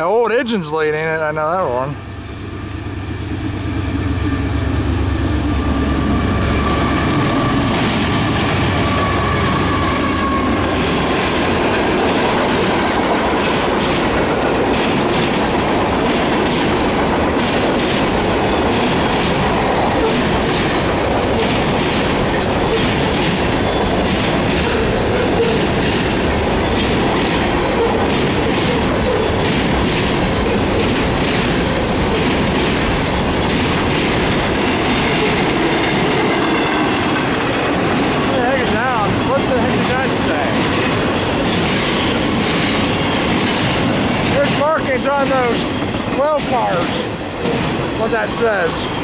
old engine's leading it, I know that one. On those 12 cars, what that says.